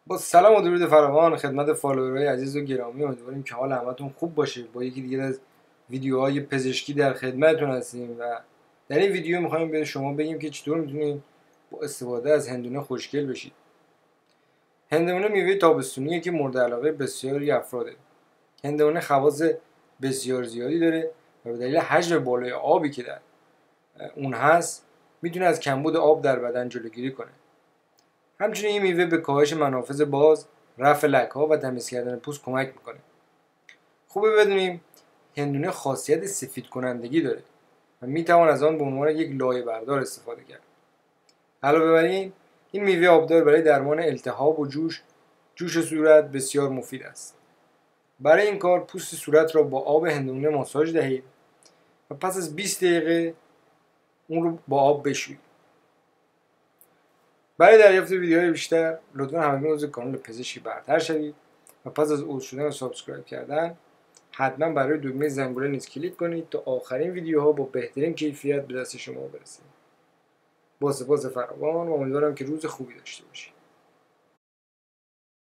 با سلام و درود فراوان خدمت فالوورهای عزیز و گرامی، امیدواریم که حال همتون خوب باشه. با یکی دیگه از ویدیوهای پزشکی در خدمتتون هستیم و در این ویدیو می‌خوایم به شما بگیم که چطور میتونید با استفاده از هندونه خوشگل بشید. هندونه میوه تابستونیه که مورد علاقه بسیاری افراده. هندونه خواص بسیار زیادی داره و به دلیل حجم بالای آبی که در اون هست میتونه از کمبود آب در بدن جلوگیری کنه. همچنین این میوه به کاهش منافذ باز، رفع لک‌ها و تمیز کردن پوست کمک میکنه. خوبه بدونیم هندونه خاصیت سفید کنندگی داره و میتوان از آن به عنوان یک لایه بردار استفاده کرد. علاوه بر این میوه آبدار برای درمان التهاب و جوش صورت بسیار مفید است. برای این کار پوست صورت را با آب هندونه ماساژ دهید و پس از 20 دقیقه اون رو با آب بشویید. برای دریافت ویدیوهای بیشتر لطفا همگی عضو کانال پزشکی برتر شوید و پس از عضو شدن و سابسکرایب کردن حتما برای دکمه زنگوله نیز کلیک کنید تا آخرین ویدیوها با بهترین کیفیت به دست شما برسه. با سپاس فراوان و امیدوارم که روز خوبی داشته باشید.